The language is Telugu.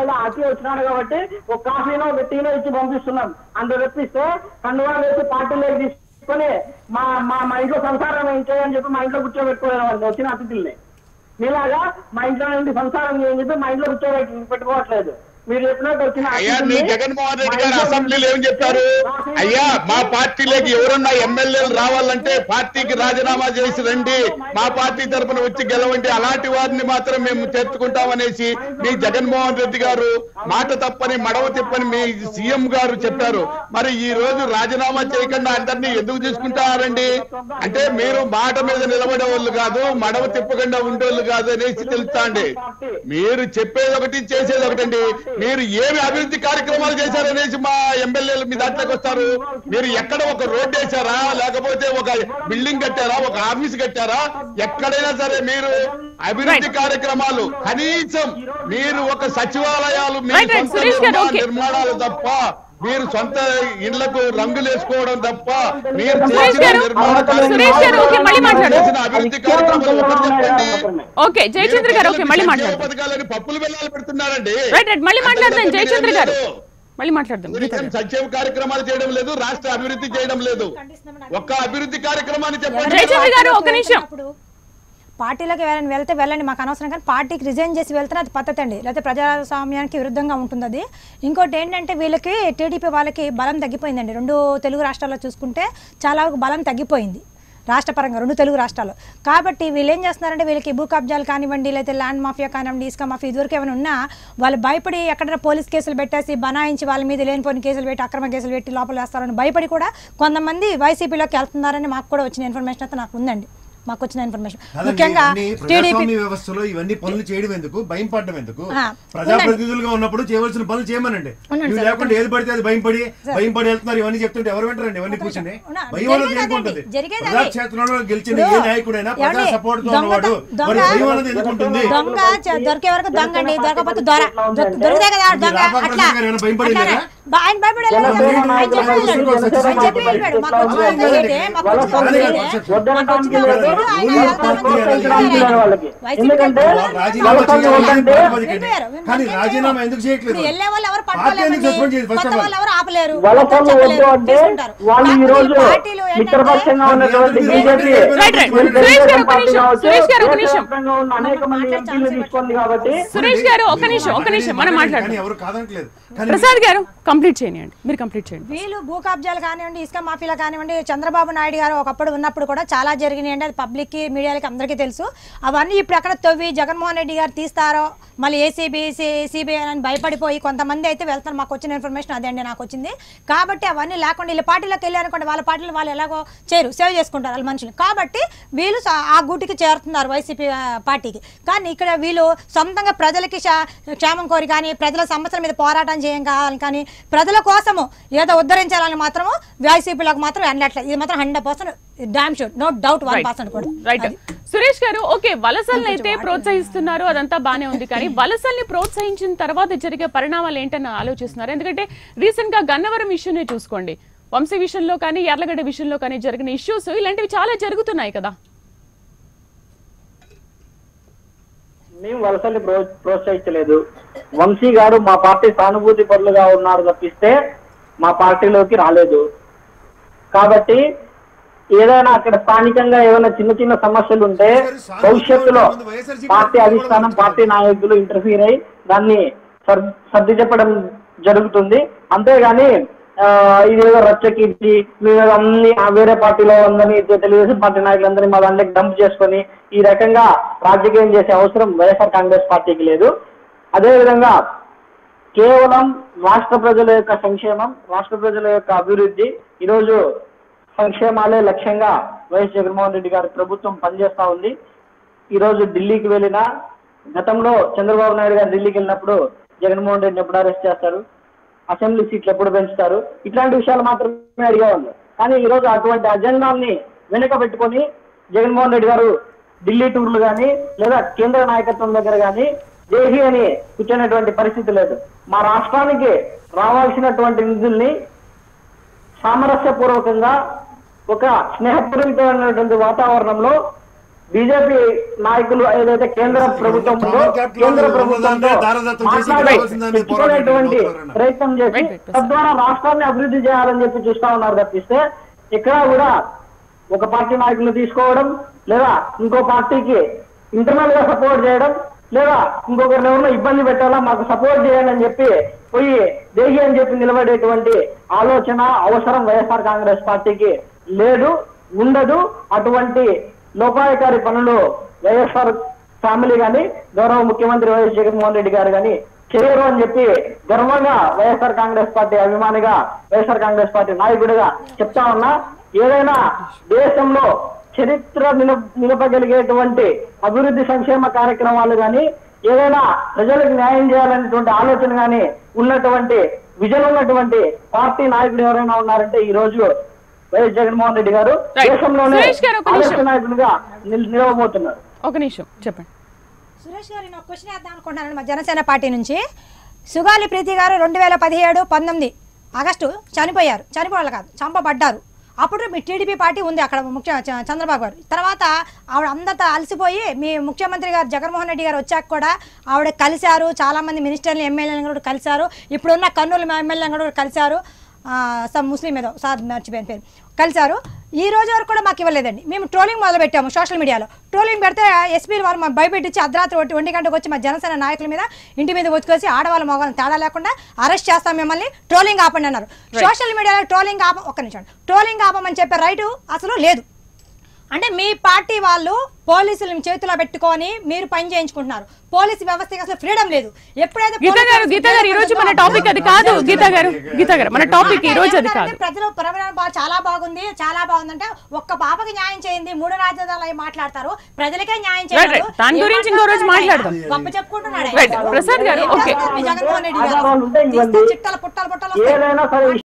ఏదో అతి వచ్చినాడు కాబట్టి ఒక కాఫీనో ఒక టీనో ఇచ్చి పంపిస్తున్నాం. అంత తెప్పిస్తే కండువాలు వేసి పార్టీలోకి తీసుకొని మా మా మా ఇంట్లో సంసారం ఏం చేయని చెప్పి మా ఇంట్లో కూర్చోబెట్టుకోలేదు వాళ్ళు వచ్చిన అతిథుల్ని. మీలాగా మా ఇంట్లో నుండి సంసారం చేయని చెప్పి మా ఇంట్లో పెట్టుకోవట్లేదు. మీరు చెప్పినట్టు వచ్చిన జగన్మోహన్ రెడ్డి గారు అసెంబ్లీలో ఏం చెప్పారు? అయ్యా మా పార్టీలోకి ఎవరన్నా ఎమ్మెల్యేలు రావాలంటే పార్టీకి రాజీనామా చేసి రండి, మా పార్టీ తరఫున వచ్చి గెలవండి, అలాంటి వారిని మాత్రం మేము చేర్చుకుంటామనేసి మీ జగన్మోహన్ రెడ్డి గారు మాట తప్పని మడవ తిప్పని మీ సీఎం గారు చెప్పారు. మరి ఈ రోజు రాజీనామా చేయకుండా అందరినీ ఎందుకు తీసుకుంటారండి? అంటే మీరు మాట మీద నిలబడే వాళ్ళు కాదు, మడవ తిప్పకుండా ఉండేవాళ్ళు కాదు అనేసి తెలుస్తాండి. మీరు చెప్పేది ఒకటి చేసేది ఒకటండి. మీరు ఏమి అభివృద్ధి కార్యక్రమాలు చేశారనేసి మా ఎమ్మెల్యేలు మీ దాంట్లోకి వస్తారు. మీరు ఎక్కడ ఒక రోడ్డు వేశారా, లేకపోతే ఒక బిల్డింగ్ కట్టారా, ఒక ఆఫీస్ కట్టారా? ఎక్కడైనా సరే మీరు అభివృద్ధి కార్యక్రమాలు కనీసం మీరు ఒక సచివాలయాలు నిర్మాణాలు తప్ప, మీరు సొంత ఇళ్లకు రంగులు వేసుకోవడం తప్ప మీరు అభివృద్ధి కార్యక్రమాలు పథకాలని పప్పులు బెల్లాలు పెడుతున్నారండి. సంక్షేమ కార్యక్రమాలు చేయడం లేదు, రాష్ట్ర అభివృద్ధి చేయడం లేదు. ఒక్క అభివృద్ధి కార్యక్రమాన్ని చెప్పండి. పార్టీలోకి ఎవరైనా వెళ్తే వెళ్ళండి, మాకు అనవసరం, కానీ పార్టీకి రిజైన్ చేసి వెళ్తే అది పద్ధతి అండి, లేకపోతే ప్రజాస్వామ్యానికి విరుద్ధంగా ఉంటుంది అది. ఇంకోటి ఏంటంటే వీళ్ళకి టీడీపీ వాళ్ళకి బలం తగ్గిపోయిందండి. 2 తెలుగు రాష్ట్రాల్లో చూసుకుంటే చాలా వరకు బలం తగ్గిపోయింది రాష్ట్రపరంగా, 2 తెలుగు రాష్ట్రాలు. కాబట్టి వీళ్ళు ఏం చేస్తున్నారంటే వీళ్ళకి భూ కబ్జాలు కానివ్వండి, లేకపోతే ల్యాండ్ మాఫియా కానివ్వండి, ఇసుక మాఫియా, ఇదివరకు ఏమైనా ఉన్నా వాళ్ళు భయపడి ఎక్కడైనా పోలీస్ కేసులు పెట్టేసి బనాయించి వాళ్ళ మీద లేనిపోయిన కేసులు పెట్టి అక్రమ కేసులు పెట్టి లోపల వేస్తారని భయపడి కూడా కొంతమంది వైసీపీలోకి వెళ్తున్నారని మాకు కూడా వచ్చిన ఇన్ఫర్మేషన్ అయితే నాకు ఉందండి. మాకు వచ్చిన ఇన్ఫర్మేషన్ ముఖ్యంగా ప్రజాస్వామ్య వ్యవస్థలో ఇవన్నీ పనులు చేయడం ఎందుకు, భయం పడడం ఎందుకు? ప్రజాప్రతినిధులుగా ఉన్నప్పుడు చేయవలసిన పనులు చేయమనండి. లేకుండా ఏది పడితే అది భయపడి వెళ్తున్నారు. ఇవన్నీ చెప్తుంటే ఎవరు వింటారండి? ఇవన్నీ కూర్చొని భయం అనేది ఎందుకుంటుంది? ప్రజాక్షేత్రంలో గెలిచిన ఏ నాయకుడైనా ప్రజా సపోర్ట్ తో ఉన్నవాడు మరి భయం అనేది ఎందుకుంటుంది? దొంగ దొరికే వరకు దొంగ అండి, దొరకపోతే దొరికితే కదా దొంగ. అట్లా భయపడలేదా? ఆయన భయపడలేదు. కానీ రాజీనామా ఎందుకు చేయట్లేదు? సురేష్ గారు ఒక నిమిషం మనం మాట్లాడాలి. ఎవరు కాదనట్లేదు. ప్రసాద్ గారు కంప్లీట్ చేయండి, మీరు కంప్లీట్ చేయండి. వీళ్ళు భూ కబ్జాలు కానివ్వండి, ఇసుక మాఫీలు కానివ్వండి, చంద్రబాబు నాయుడు గారు ఒకప్పుడు ఉన్నప్పుడు కూడా చాలా జరిగినాయండి. అది పబ్లిక్ కి మీడియాలకి అందరికీ తెలుసు. అవన్నీ ఇప్పుడు ఎక్కడ తవ్వి జగన్మోహన్ రెడ్డి గారు తీస్తారో, మళ్ళీ ఏసీబీ సిబిఐ అని భయపడిపోయి కొంతమంది అయితే వెళ్తారు. మాకు వచ్చిన ఇన్ఫర్మేషన్ అదే అండి నాకు వచ్చింది. కాబట్టి అవన్నీ లేకుండా వీళ్ళ పార్టీలోకి వెళ్ళారనుకోండి, వాళ్ళ పార్టీలో వాళ్ళు ఎలాగో చేయరు, సేవ్ చేసుకుంటారు వాళ్ళ మనుషులు. కాబట్టి వీళ్ళు ఆ గూటికి చేరుతున్నారు వైసీపీ పార్టీకి. కానీ ఇక్కడ వీళ్ళు సొంతంగా ప్రజలకి క్షేమం కోరి కానీ, ప్రజల సమస్యల మీద పోరాటం చేయం కావాలి కానీ, ప్రజల కోసము ఏదో ఉద్ధరించాలని మాత్రము వైసీపీలకు మాత్రం వెళ్ళట్లేదు. ఇది మాత్రం 100% డామ్ షూర్, నో డౌట్ 1% కూడా. రైట్ సురేష్ గారు, ఓకే వలసల్ని అయితే ప్రోత్సహిస్తున్నారు, అదంతా బానే ఉంది. కానీ వలసల్ని ప్రోత్సహించిన తర్వాత జరిగే పరిణామాలు ఏంటని ఆలోచిస్తున్నారు? ఎందుకంటే రీసెంట్ గా గన్నవరం ఇష్యూనే చూసుకోండి, వంశీ విషయంలో కానీ యార్లగడ్డ విషయంలో కానీ జరిగిన ఇష్యూస్ ఇలాంటివి చాలా జరుగుతున్నాయి కదా. మేము వలసల్ని ప్రోత్సహించలేదు. వంశీ గారు మా పార్టీ సానుభూతి పరులుగా ఉన్నారు తప్పిస్తే మా పార్టీలోకి రాలేదు. కాబట్టి ఏదైనా అక్కడ స్థానికంగా ఏదైనా చిన్న చిన్న సమస్యలు ఉంటే భవిష్యత్తులో పార్టీ అధిష్టానం, పార్టీ నాయకులు ఇంటర్ఫీర్ అయి దాన్ని సర్ది చెప్పడం జరుగుతుంది. అంతేగాని ఇదేదో రచ్చకిచ్చి అన్ని వేరే పార్టీలో ఉందని తెలుగుదేశం పార్టీ నాయకులందరినీ మా దాంట్లోకి డంప్ చేసుకొని ఈ రకంగా రాజకీయం చేసే అవసరం వైఎస్ఆర్ కాంగ్రెస్ పార్టీకి లేదు. అదేవిధంగా కేవలం రాష్ట్ర ప్రజల యొక్క సంక్షేమం, రాష్ట్ర ప్రజల యొక్క అభివృద్ధి, ఈరోజు సంక్షేమాలే లక్ష్యంగా వైఎస్ జగన్మోహన్ రెడ్డి గారి ప్రభుత్వం పనిచేస్తా ఉంది. ఈరోజు ఢిల్లీకి వెళ్ళినా, గతంలో చంద్రబాబు నాయుడు గారు ఢిల్లీకి వెళ్ళినప్పుడు జగన్మోహన్ రెడ్డిని ఎప్పుడు అరెస్ట్ చేస్తారు, అసెంబ్లీ సీట్లు ఎప్పుడు పెంచుతారు, ఇట్లాంటి విషయాలు మాత్రమే అడిగేవాళ్ళు. కానీ ఈరోజు అటువంటి అజెండాన్ని వెనుక పెట్టుకొని జగన్మోహన్ రెడ్డి గారు ఢిల్లీ టూర్లు కానీ లేదా కేంద్ర నాయకత్వం దగ్గర కానీ దేహి అని కూర్చునేటువంటి పరిస్థితి లేదు. మా రాష్ట్రానికి రావాల్సినటువంటి నిధుల్ని సామరస్యపూర్వకంగా ఒక స్నేహపూరితమైనటువంటి వాతావరణంలో బీజేపీ నాయకులు ఏదైతే కేంద్ర ప్రభుత్వం ఉందో కేంద్ర ప్రభుత్వంతో తెచ్చుకునేటువంటి ప్రయత్నం చేసి తద్వారా రాష్ట్రాన్ని అభివృద్ధి చేయాలని చెప్పి చూస్తా ఉన్నారు తప్పిస్తే ఇక్కడ కూడా ఒక పార్టీ నాయకులు తీసుకోవడం లేదా ఇంకో పార్టీకి ఇంటర్నల్ గా సపోర్ట్ చేయడం లేదా ఇంకొకరిని ఎవరినో ఇబ్బంది పెట్టాలా మాకు సపోర్ట్ చేయాలని అని చెప్పి పోయి దేహి అని చెప్పి నిలబడేటువంటి ఆలోచన అవసరం వైఎస్ఆర్ కాంగ్రెస్ పార్టీకి లేదు, ఉండదు. అటువంటి లోపాయకారి పనులు వైఎస్ఆర్ ఫ్యామిలీ గాని గౌరవ ముఖ్యమంత్రి వైఎస్ జగన్మోహన్ రెడ్డి గారు గాని చేయరు అని చెప్పి గర్వంగా వైఎస్ఆర్ కాంగ్రెస్ పార్టీ అభిమానిగా వైఎస్ఆర్ కాంగ్రెస్ పార్టీ నాయకుడిగా చెప్తా ఉన్నా. ఏదైనా దేశంలో చరిత్ర నిలపగలిగేటువంటి అభివృద్ధి సంక్షేమ కార్యక్రమాలు గాని ఏదైనా ప్రజలకు న్యాయం చేయాలనేటువంటి ఆలోచన గాని ఉన్నటువంటి విజన్ ఉన్నటువంటి పార్టీ నాయకుడు ఎవరైనా ఉన్నారంటే ఈ రోజు వైఎస్ జగన్మోహన్ రెడ్డి గారు దేశంలోనే ఆదర్శ నాయకుడిగా నిలవబోతున్నారు. ఒక నిమిషం చెప్పండి సురేష్ గారు. నేను క్వశ్చన్ వేద్దాం అనుకుంటున్నాను మా జనసేన పార్టీ నుంచి. సుగాలి ప్రీతి గారు 2017-19 ఆగస్టు చనిపోయారు. చనిపోవాలి కాదు, చంపబడ్డారు. అప్పుడు మీ టీడీపీ పార్టీ ఉంది అక్కడ, చంద్రబాబు గారు. తర్వాత ఆవిడ అందంతా అలసిపోయి మీ ముఖ్యమంత్రి గారు జగన్మోహన్ రెడ్డి గారు వచ్చాక కూడా ఆవిడ కలిశారు. చాలామంది మినిస్టర్లు ఎమ్మెల్యేలను కూడా కలిశారు. ఇప్పుడున్న కర్నూలు ఎమ్మెల్యేలను కూడా కలిశారు. ముస్లిం ఏదో సార్ మర్చిపోయిన పేరు కలిశారు. ఈ రోజు వరకు కూడా మాకు ఇవ్వలేదండి. మేము ట్రోలింగ్ మొదలు పెట్టాము సోషల్ మీడియాలో. ట్రోలింగ్ పెడితే ఎస్పీలు వారు మా భయపెట్టించి అర్ధరాత్రి 1 గంటకు వచ్చి మా జనసేన నాయకుల మీద ఇంటి మీద వచ్చుకొచ్చి ఆడవాళ్ళ మగవాళ్ళని తేడా లేకుండా అరెస్ట్ చేస్తాం మిమ్మల్ని, ట్రోలింగ్ ఆపండి అన్నారు. సోషల్ మీడియాలో ట్రోలింగ్ ట్రోలింగ్ ఆపమని చెప్పే రైటు అసలు లేదు. అంటే మీ పార్టీ వాళ్ళు పోలీసులను చేతిలో పెట్టుకొని మీరు పని చేయించుకుంటున్నారు. పోలీసు వ్యవస్థకి అసలు ఫ్రీడమ్ లేదు. ఎప్పుడైతే గీత గారు ఈ రోజు మన టాపిక్ అది కాదు. గీత గారు మన టాపిక్ ఈ రోజు అది కాదు. ప్రజలు చాలా బాగుంది, చాలా బాగుందంటే ఒక్క పాపకి న్యాయం చేయండి, 3 రాజ్యాలు మాట్లాడతారు, ప్రజలకే న్యాయం చేయాలి. దాని గురించి ఇంకో రోజు మాట్లాడదాం. గొప్ప చెప్పుకుంటున్నాడు ప్రసాద్ గారు. ఓకే జగన్మోహన్ రెడ్డి గారు చిట్టల పుట్టలు